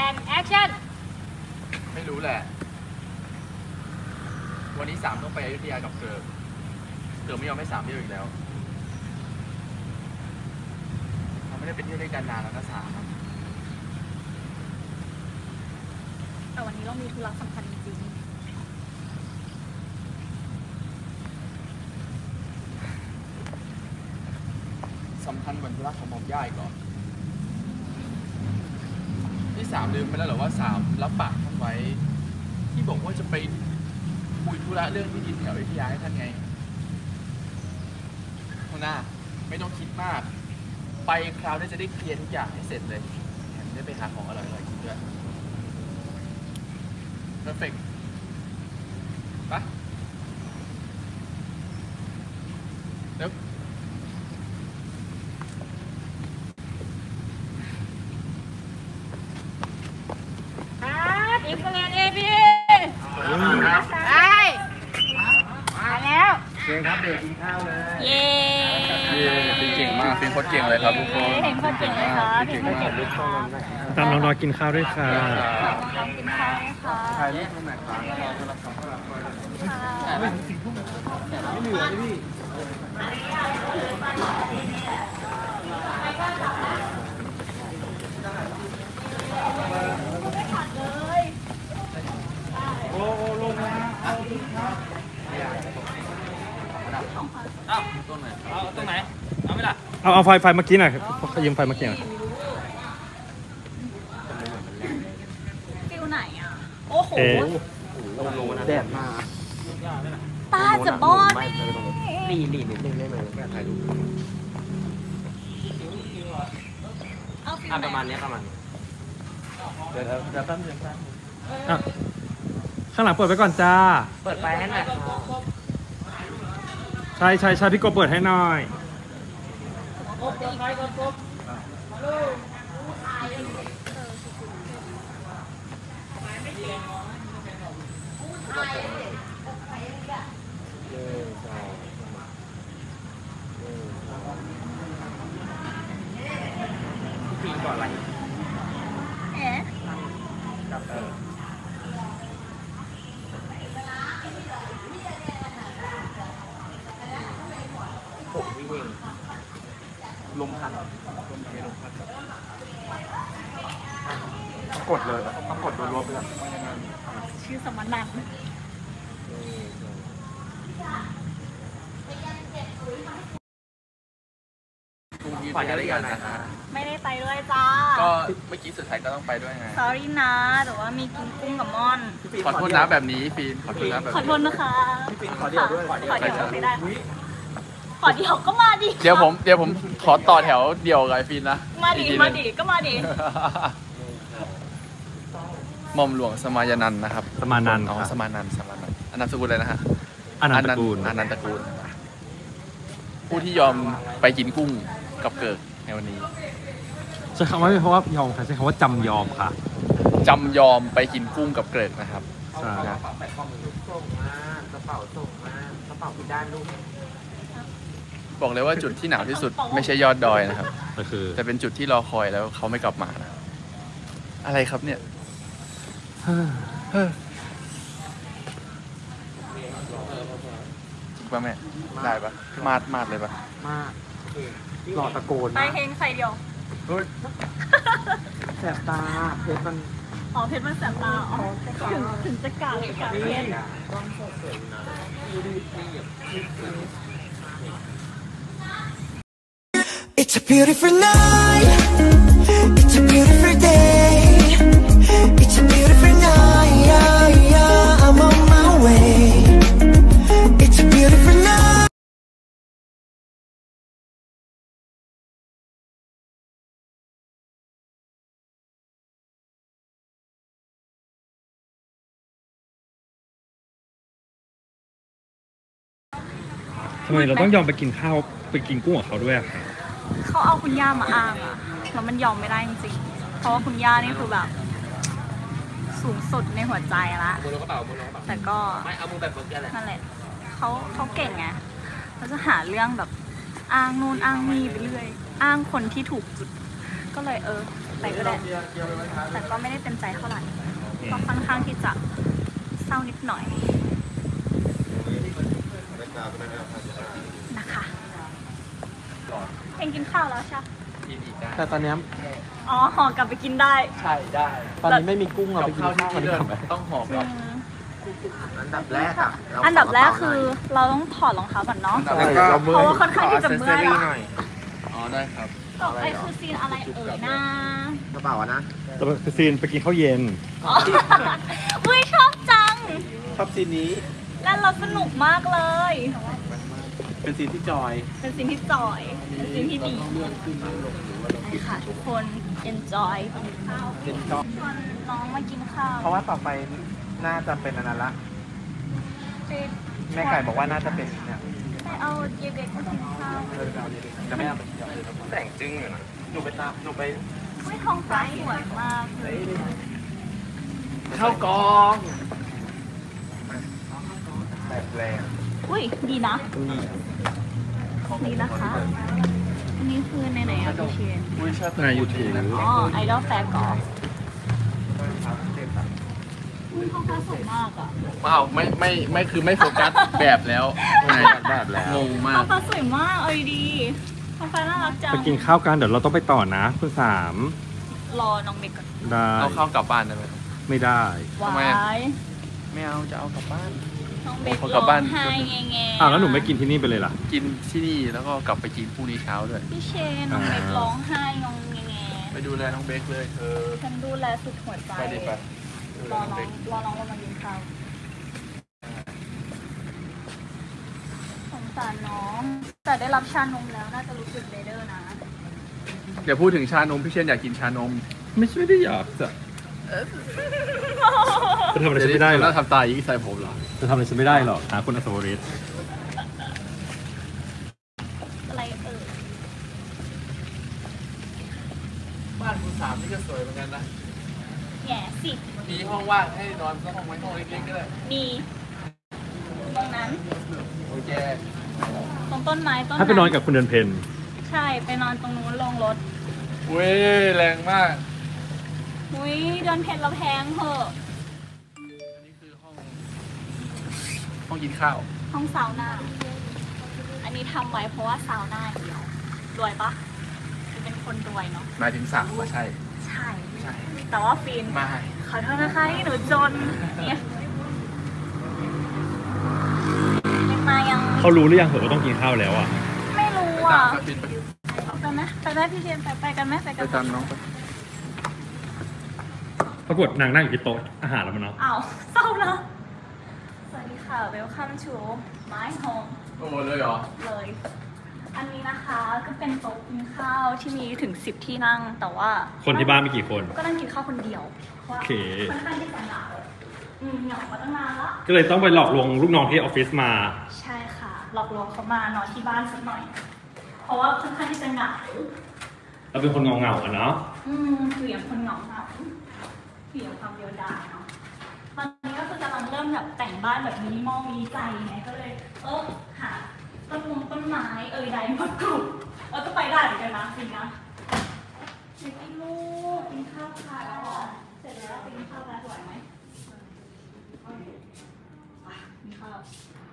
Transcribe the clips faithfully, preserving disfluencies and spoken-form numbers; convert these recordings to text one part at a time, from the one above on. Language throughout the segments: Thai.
and action ไม่รู้แหละวันนี้สามต้องไปอยุธยากับเกิร์เกิร์ไม่ยอมให้สามเที่ยวอีกแล้วเราไม่ได้ไปเที่ยวด้วยกันนานแล้วนะสามแต่วันนี้เรามีธุระสำคัญจริงสำคัญกว่าธุระของหม่อมย่าอีกเหรอที่สามลืมไปแล้วเหรอว่าสามรับปากท่านไว้ที่บอกว่าจะไปคุยธุระเรื่องที่ดินแถวอยุธยาให้ท่านไงหัวหน้าไม่ต้องคิดมากไปคราวนี้จะได้เคลียร์ทุกอย่างให้เสร็จเลยได้ไปหาของอร่อยๆกินด้วยperfect ไปเร็วครับอินเตอร์เน็ตเอพีไปมาแล้วเก่งครับเด็กกินข้าวเลยเย้ฟินเก่งมากฟินโคตรเก่งเลยครับทุกคนเห็นโคตรเก่งเลยครับเก่งมากลูกคนตามน้องๆกินข้าวด้วยค่ะกินข้าวด้วยค่ะถ่ายรูปตรงไหนครับไม่เหลือเลยพี่โอ้โอ้ลงมาเอาครับอ้าวตรงไหนเอาตรงไหนเอาไม่ล่ะเอาเอาไฟไฟเมื่อกี้หน่อยเขายืมไฟเมื่อกี้หน่อยฟิวไหนอ่ะโอ้โหแดดมาตาจะบอดนี่นี่นิดนึงได้ไหมแค่ถ่ายรูปประมาณนี้ประมาณเดี๋ยวเดี๋ยวแป๊บนึงครับข้างหลังเปิดไปก่อนจ้าเปิดไฟให้หน่อยใช่ใช่ใช่พี่กบเปิดให้หน่อยปีก่อนอะไรเอ๊ะผมวิ่งเองลมพัดลมเพลลมพัดต้องกดเลยต้องกดรัวๆไปเลยชื่อสมนันไปได้กันนะไม่ได้ไปด้วยจ้าก็เมื่อกี้สุดท้ายก็ต้องไปด้วยไง sorry นะแต่ว่ามีกินกุ้งกับม่อนขอโทษนะแบบนี้ฟีนขอโทษนะแบบขอโทษนะคะขอเดียวด้วยขอเดียวไม่ได้ขอเดียวก็มาดิเดี๋ยวผมเดี๋ยวผมขอต่อแถวเดียวกับฟีนนะมาดิมาดิก็มาดิหม่อมหลวงสมายนันท์นะครับสมานันท์อ๋อสมานันท์สมานันท์อนันตสกุลเลยนะฮะอนันตกูลอนันตกูลผู้ที่ยอมไปกินกุ้งกับเกิร์ในวันนี้ใช้คำว่าไม่เพราะว่ายอมค่ะใช้คำว่าจำยอมค่ะจำยอมไปกินกุ้งกับเกิร์นะครับใช่กระเป๋าส่งมากระเป๋าส่งมากระเป๋าที่ด้านลูกบอกเลยว่าจุดที่หนาวที่สุดไม่ใช่ยอดดอยนะครับก็คือแต่เป็นจุดที่รอคอยแล้วเขาไม่กลับมานะอะไรครับเนี่ยจริงป่ะแม่ได้ปะมาดมาดเลยปะมาดหล่อตะโกนไปเพลงใครเดียวแสบตาเพชรมันอ๋อเพชรมันแสบตาอ๋อถึงถึงจะกาดกาดเพชร It's a beautiful night. It's a beautiful day. It's a beautiful night. Yeah, yeah, I'm on my way. It's a beautiful night. ทำไมเราต้องยอมไปกินข้าวไปกินกุ้งกับเขาด้วยอะคะเขาเอาคุณย่ามาอ้างอะแล้วมันยอมไม่ได้จริงๆเพราะว่าคุณย่านี่คือแบบสูงสุดในหัวใจละแต่ก็นั่นแหละเขาเขาเก่งไงเขาจะหาเรื่องแบบอ้างนู่นอ้างนี่ไปเรื่อยอ้างคนที่ถูกจุดก็เลยเออไปไปก็ได้ แต่ก็ไม่ได้เต็มใจเท่าไหร่ก็ค่อนข้างที่จะเศร้านิดหน่อยนะคะเองกินข้าวแล้วใช่กินอีกได้แต่ตอนนี้อ๋อห่อกลับไปกินได้ใช่ได้ตอนนี้ไม่มีกุ้งเราไปกินข้าวกันดีกว่าไหมต้องหอมกับอันดับแรกอ่ะอันดับแรกคือเราต้องถอดรองเท้าก่อนเนาะแล้วก็เพราะว่าค่อนข้างที่จะเมื่อยละอ๋อได้ครับต่อไปคือซีนอะไรเอ่ยนะกระเป๋าอะนะแต่คือซีนไปกินข้าวเย็นอ๋ออุ้ยชอบจังชอบซีนนี้เล่นเราสนุกมากเลยเป็นซีนที่จอยเป็นซีนที่จอย เป็นซีนที่ดีใช่ค่ะทุกคน enjoy กินข้าว enjoy ชวนน้องมากินข้าวเพราะว่าต่อไปน่าจะเป็นอันนั้นละ แม่ไก่บอกว่าน่าจะเป็นเนี่ยไปเอาเยเด็กมากินข้าวจะไม่เอาไปเที่ยวเลยแต่งจึ้งอยู่นะหนูไปตามหนูไปอุ้ยท้องฟ้าสวยมากเลยเข้ากองแบบแรงอุ้ยดีนะ ดีนะคะ อันนี้คือในไหนอะพี่เชนอุ้ยชอบใน YouTube อ๋อไอดอลแฟร์กอล์ฟอุ้ยท้องฟ้าสวยมากอะว้าวไม่ไม่ไม่คือไม่โฟกัสแบบแล้วแบบแล้วงงมาท้อก งฟ้าสวยมากเอาดีๆท้องฟ้าน่ารักจังไปกินข้าวกันเดี๋ยวเราต้องไปต่อนะคุณสามรอน้องเบกก่อนได้เอาเข้ากลับบ้านได้ไหมไม่ได้วทำไมาอะยไม่เอาจะเอากลับบ้านน้องเบกเอาร้กลับองบ้านไห้แง่แง่อ้าวแล้วหนูไม่กินที่นี่ไปเลยล่ะกินที่นี่แล้วก็กลับไปกินพรุ่งนี้เช้าด้วยพี่เชนน้องเบกร้องไห้งงแง่แง่ไปดูแลน้องเบคเลยเธอฉันดูแลสุดหัวใจไปดิไปรอน้องรอน้องลงมากินข้าวสงสารน้อง แต่ได้รับชานมแล้วน่าจะรู้สึกเบเดอร์นะเดี๋ยวพูดถึงชานมพี่เชนอยากกินชานมไม่ใช่ไม่ได้อยากจะจะทำอะไรฉันไม่ได้หรแล้อวทำตาอย่างนี้ใส่ผมเหรอจะทำอะไรฉันไม่ได้หรอกหาคุณอัศวริศอะไรเออบ้านคุณสามนี่ก็สวยเหมือนกันนะแง่สิมีห้องว่างให้นอนสักห้องไว้ห้องเล็กๆก็ได้มีตรงนั้นโอเคตรงต้นไม้ต้นถ้าไปนอนกับคุณเดินเพนใช่ไปนอนตรงนู้นลงรถเว้ยแรงมากอุ้ยเดินเพนเราแพงเหอะอันนี้คือห้องห้องกินข้าวห้องซาวน่าอันนี้ทำไว้เพราะว่าซาวน่าเดียวรวยปะคือเป็นคนรวยเนาะหมายถึงสามว่าใช่ใช่ใช่แต่ว่าฟินไม่ขอโทษนะคะที่หนูจนเนี่ยยังมายังเขารู้หรือยังเหรอว่าต้องกินข้าวแล้วอ่ะไม่รู้ไปตาอ่ะมสปินไปเอากันไหมไปไหมพี่เทียนไปไปกันไหมไปกัไปนตามน้องไปปรากฏนางนั่งอยู่ที่โต๊ะอาหารแล้วมันเนาะอ้าวเศร้านะสวัสดีค่ะ welcome to my home โอ้เลยเหรอเลย อันนี้นะคะก็เป็นโต๊ะกินข้าวที่มีถึงสิบที่นั่งแต่ว่าคนที่บ้านมีกี่คนก็นั่งกินข้าวคนเดียวเพราะว่าโอเคค่อนข้างที่จะเหงาอืมเหงามาตั้งนานละก็เลยต้องไปหลอกลวงลูกน้องที่ออฟฟิศมาใช่ค่ะหลอกลวงเขามานอนที่บ้านสักหน่อย เพราะว่าค่อนข้างที่จะเหงาเราเป็นคนเงาเงาๆอะเนาะอืมคืออย่างคนเหงาเหงาคืออย่างความเดียวดายเนาะตอนนี้ก็คือกำลังเริ่มแบบแต่งบ้านแบบมินิมอลมินิใจไงก็เลย เออหาต้นมงต้นไม้เอ่ยใดมากรุบเออก็ไปได้เหมือนกันนะจริงนะเด็กกินลูกกินข้าวค่ะแล้วเหรอเสร็จแล้วไปกินข้าวแล้วสวยไหมอ่ะกินข้าว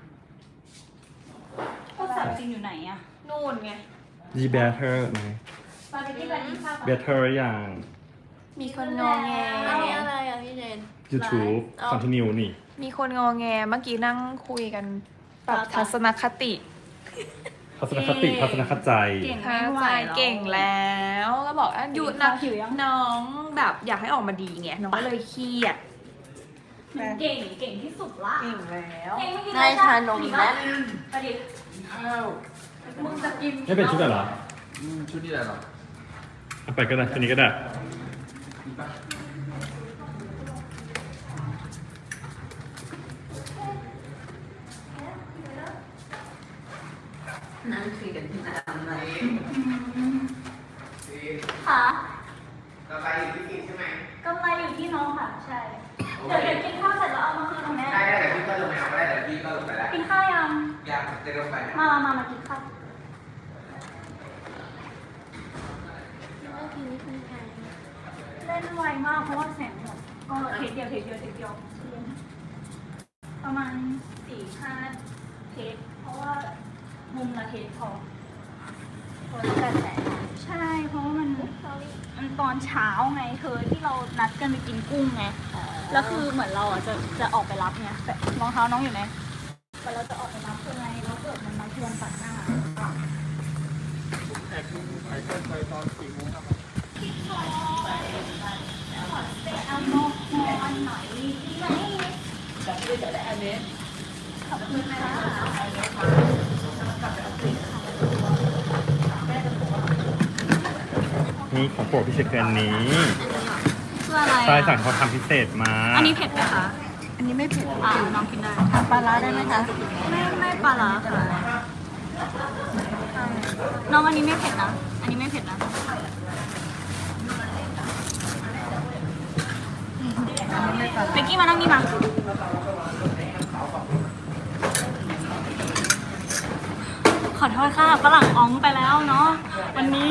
ก็สับจริงอยู่ไหนอะนู่นไงดีเบเตอร์ไหมปาเกตตี้แบบกินข้าวเบเตอร์อย่างมีคนงอแงอันนี้อะไรอ่ะพี่เจน YouTube อ๋อ Continue นี่มีคนงอแงเมื่อกี้นั่งคุยกันปรับทัศนคติทัศนคติทัศนคติใจเก่งทัศไม่นไหวใจแล้วเก่งแล้วก็บอกอ่ะหยุดนะหิวยังน้องแบบอยากให้ออกมาดีไงน้องก็เลยเครียดเก่งเก่งที่สุดละเก่งแล้วเก่งไม่กินนายชานมอีกแล้วไปดิข้าวมึงจะกินไม่เป็นชุดอะไรเหรออืมชุดนี้อะไรหรอเอาไปก็ได้ชุดนี้ก็ได้นั่งคุยกันที่ไหนอะไรค่ะกำไรอยู่ที่กินใช่ไหมกำไรอยู่ที่น้องค่ะ ใช่ เดี๋ยวเดี๋ยวกินข้าวเสร็จแล้วเอามาคืนตรงนี้ได้ได้เดี๋ยวพี่ก็ลงไปเอาก็ได้เดี๋ยวพี่ก็ลงไปแล้วกินข้าวยังอยากจะลงไปนะมามามามากินข้าวเมื่อกี้นี่เป็นใครเล่นไวมากเพราะว่าแสงหมดก็เทคเดียวเทคเดียวเทคเดียวประมาณสี่ห้าเทคเพราะว่ามุมละเทคพอใช่เพราะว่ามันมันตอนเช้าไงเธอที่เรานัดกันไปกินกุ้งไงแล้วคือเหมือนเราอ่ะจะจะออกไปรับไงแต่รองเท้าน้องอยู่ไหนแต่เราจะออกไปรับยังไงแล้วเกิดมันมาชวนตัดหน้าแอบดูไอ้ต้นไปตอนสี่โมงครับเอาโมโมอันไหนดีไหมจับไปจับได้อันนี้ขอบคุณค่ะนี่ของโปรดพิเศษคืออันนี้เพื่ออะไรทรายสั่งเขาทำพิเศษมาอันนี้เผ็ดไหมคะอันนี้ไม่เผ็ดอ่าน้องกินได้ปลาร้าได้ไหมคะไม่ไม่ปลาร้าค่ะน้องอันนี้ไม่เผ็ดนะอันนี้ไม่เผ็ดนะเบกกี้มานั่งนี่มาขอโทษค่ะฝรั่งอ๋องไปแล้วเนาะวันนี้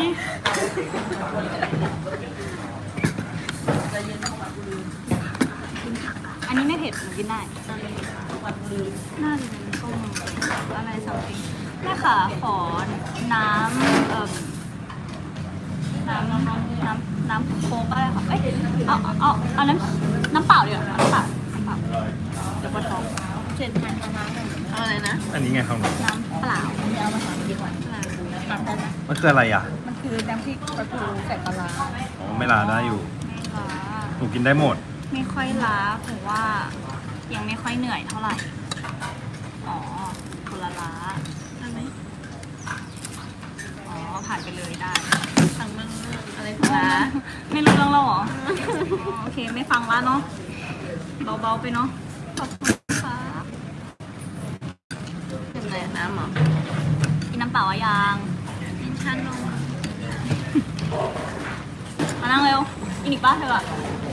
อันนี้ไม่เผ็ดหนูกินได้น่าจะเป็นต้มอะไรสักทีแม่ค่ะขอน้ำเอ่อน้ำน้ำน้ำน้ำโค้กอะไรค่ะเอ้ยเอาเอาเอาน้ำน้ำเปล่าดีกว่าน้ำเปล่าน้ำเปล่าเดี๋ยวปวดท้องเจ็ดพันประมาณอะไรนะอันนี้ไงของหนูน้ำเปล่าเดี๋ยวเอามาสอนกินก่อนปรับได้ไหมมันคืออะไรอ่ะมันคือน้ำพริกปลาทูใส่ปลาร้าอ๋อไม่ลาได้อยู่ไม่ล้าหนูกินได้หมดไม่ค่อยล้าผมว่ายังไม่ค่อยเหนื่อยเท่าไหร่ อ๋อคนละล้าได้ไหมอ๋อผ่านไปเลยได้ฟังเรื่องอะไรพวกนั้นไม่รู้เรื่องเราเหรออ๋อโอเคไม่ฟังละเนาะเบาๆไปเนาะขอบคุณครับเป็นไรน้ำเหรอกินน้ำเปล่าอะยังกินชานมมานั่งเร็วกินอีกป้าเธออะ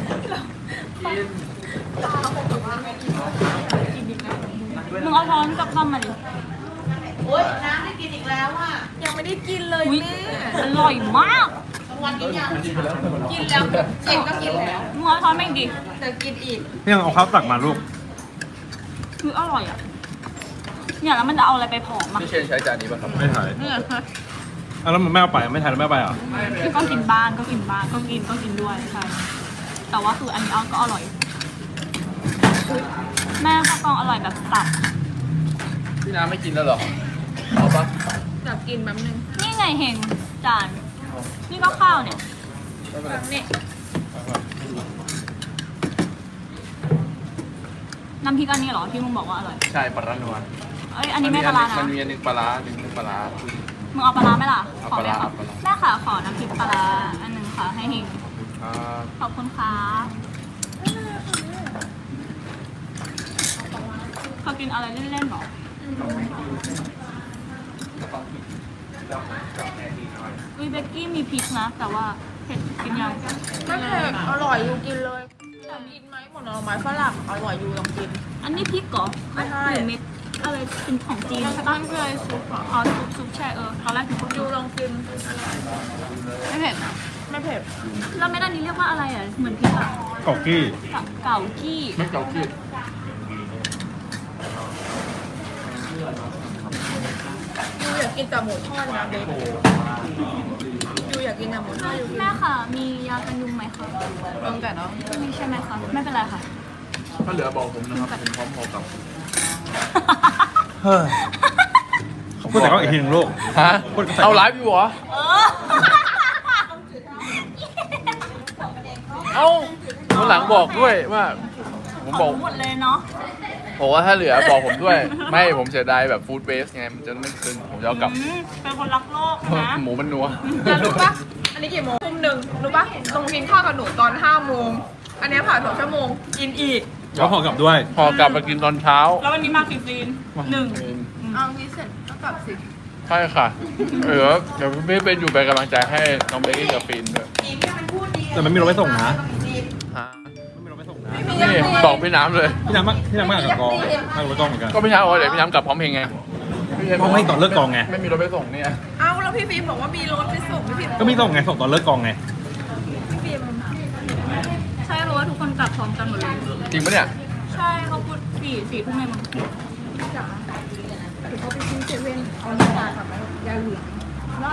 มึงเอาช้อนกับข้าวมาดิโอ๊ยน้ำได้กินอีกแล้วอ่ะยังไม่ได้กินเลยอุ๊ยแม่อร่อยมากวันกินยังกินแล้วกินก็กินแล้วมึงเอาช้อนมาอีกดิเดี๋ยวกินอีกพี่ยังเอาข้าวตักมาลูกคืออร่อยอ่ะเนี่ยแล้วมันจะเอาอะไรไปผอมอ่ะพี่เชนใช้จานนี้ป่ะครับไม่ถ่ายเอาแล้วมันไม่เอาไปไม่ถ่ายแล้วไม่เอาไปเหรอก็กินบ้างก็กินบ้างก็กินก็กินด้วยใช่แต่ว่าคืออันนี้เอาก็อร่อย แม่ข้าวกล้องอร่อยแบบสับพี่น้ำไม่กินแล้วเหรอเอาปะอยากกินแป๊บนึงนี่ไงเฮงจาน นี่ก็ข้าวเนี่ยไม่เป็นไรนี่น้ำพริกอันนี้เหรอที่มึงบอกว่าอร่อยใช่ปลาร้านัวเอ้ยอันนี้ไม่ปลาร้านะมันมีอันหนึงปลาร้าหนึ่งไม่ปลาร้ามึงเอาปลาร้าไหมล่ะเอาขอปลาไหมร้าคะเอาปลาร้าแม่ค่ะขอน้ำพริกปลาร้าอันหนึ่งค่ะให้เฮงอ่าขอบคุณค่ะเขากินอะไรเล่นๆหรออุ้ยเบกกี้มีพริกนะ แต่ว่าเผ็ดกินยังไม่เผ็ดอร่อยอยู่กินเลยอยากกินไหมผลไม้ฝรั่งอร่อยอยู่ลองกินอันนี้พริกเหรอไม่ใช่หรือเม็ดอะไรเป็นของจีนใช่ปะมันเคยซุปอ่ะอ๋อซุปซุปแช่เออตอนแรกถึงยูลองกินไม่เผ็ดนะไม่เผ็ดแล้วเม็ดอันนี้เรียกว่าอะไรอ่ะ เหมือนพริกอ่ะกอกกี้เก่ากี้ไม่เก่าคิดยูอยากกินแต่หมูทอดนะเบคยูอยากกินแต่หมูทอดยูกินแม่ค่ะ มียากันยุงไหมคะลองแต่เนาะไม่มีใช่ไหมคะ ไม่เป็นไรค่ะถ้าเหลือบอกผมนะครับผมพร้อมพอกับเฮ้ยเขาพูดแต่เขาอีกทีหนึงลูกฮะพูดภาษาเอาไลฟ์อยู่เหรอเออเอ้าวันหลังบอกด้วยว่า ผมบอกหมดเลยเนาะบอกว่าถ้าเหลือบอกผมด้วย ไม่ผมเสียดายแบบฟู้ดเวสไงมันจะไม่คืนผมจะเอากลับอืมเป็นคนรักโลกนะหมูมันนัวแต่รู้ปะอันนี้กี่โมงทุ่มหนึ่งรู้ปะลงกินข้าวกับหนูตอนห้าโมงอันนี้ผ่านสองชั่วโมงกินอีกเขาขอกลับด้วยพอกลับมากินตอนเช้าแล้ววันนี้มากี่ซีนหนึ่งเอางี้เสร็จก็กลับสิใช่ค่ะเออเดี๋ยวพี่เป็นอยู่เป็นกำลังใจให้น้องเบกกี้กับฟินด้วยอีกแค่มันพูดดีแต่มันมีรถไปส่งนะฮะมันมีรถไปส่งนะนี่บอกพี่น้ำเลยพี่น้ำมาพี่น้ำมากับกองมากับกองเหมือนกันก็พี่น้ำบอกว่าเดี๋ยวพี่น้ำกลับพร้อมเพลงไงพร้อมเพลงตอนเลิกกองไงไม่มีรถไปส่งเนี่ยเอ้าแล้วพี่ฟิล์มบอกว่ามีรถไปส่งพี่ฟิล์มก็มีส่งไงส่งตอนเลิกกองไงพี่ฟิล์มคนกลับพร้อมกันหมดเลยจริงปะเนี่ยใช่เขาพูดสี่สี่ทุ่มในเมืองจ๋าหรือเขาไปซื้อเซเว่นเอาน้ำตาลกับยาเหลืองน่า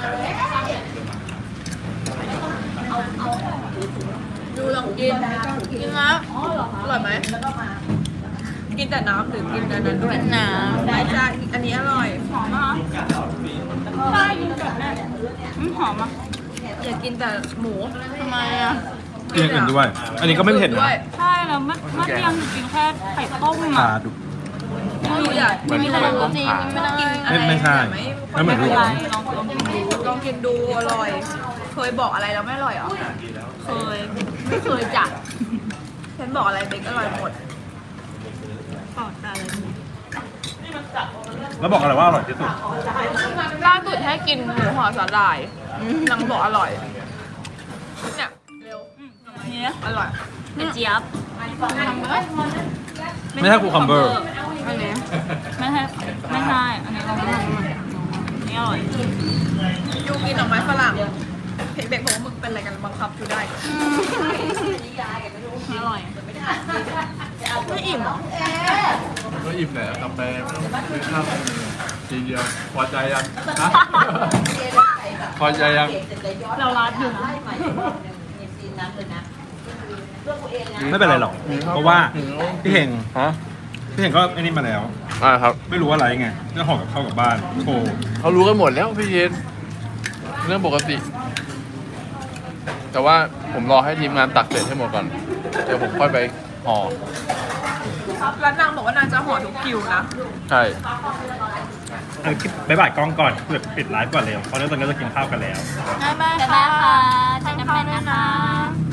ดูลองกินกินนะอร่อยไหมกินแต่น้ำหรือกินแต่นั้นด้วยน้ำไม่ใช่อันนี้อร่อยหอมมากใช่กินกับแม่อืมหอมอ่ะอย่ากินแต่หมูทำไมอ่ะกินอย่างอื่นด้วย อันนี้ก็ไม่เผ็ดนะด้วยใช่แล้วมันมันยังกินแค่ไข่ต้มปลาอ่ะดุกไม่รู้อยากเหมือนกินเหมือนต้มจริงขาไม่ต้องกินอะไรไม่ไม่ใช่ไม่เหมือนไม่ลูเป็นกไรลองลองกินดูลองกินดูอร่อย เคยบอกอะไรแล้วไม่อร่อยเหรอเคยไม่เคยจัดฉันบอกอะไรเบคอร่อยหมดปอดอะไรแล้วบอกอะไรว่าอร่อยที่สุดล่าสุดให้กินหมูห่อสาหร่ายนางบอกอร่อยเนี่ยเร็วเนี่ยอร่อยเป็นเจี๊ยบไม่ใช่คูคัมเบอร์อันนี้ไม่ใช่ไม่ใช่อันนี้ลองดูนี่อร่อยยูกินดอกไม้ฝรั่งเห็นเบคบอกว่ามึงเป็นอะไรกันบังคับยูได้อร่อยไม่อิ่มเหรอก็อิ่มแหละกาแฟไม่ต้องไม่ข้าวทีเดียวพอใจยังฮะพอใจยังเรารัดอยู่นะไม่เป็นไรหรอก เพราะว่าพี่เฮงฮะพี่เฮงก็ไอ้นี่มาแล้วอ่าครับไม่รู้อะไรไงก็ห่อกับข้าวกลับบ้านโชว์เขารู้กันหมดแล้วพี่เย็นเรื่องปกติ แต่ว่าผมรอให้ทีมงานตักเสร็จให้หมดก่อนเดี๋ยวผมค่อยไปห่อแล้วนางบอกว่านางจะห่อทุกคิวนะใช่เอาคลิปบ๊ายบายกล้องก่อนเพื่อปิดไลฟ์ก่อนเร็วเพราะเรื่องตอนนี้จะกินข้าวกันแล้วบ๊ายบายค่ะทานน้ำมันนะคะ